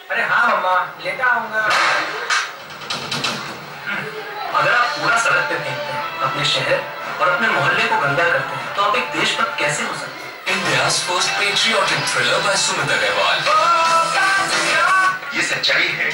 अरे हाँ मम्मा, लेटा आऊंगा। अगर आप पूरा सड़क पे फेंकते हैं, अपने शहर और अपने मोहल्ले को गंदा करते हैं, तो आप एक देशभक्त कैसे हो सकते हैं? India's first patriotic thriller by Sumit Agarwal. ये सच्चाई है।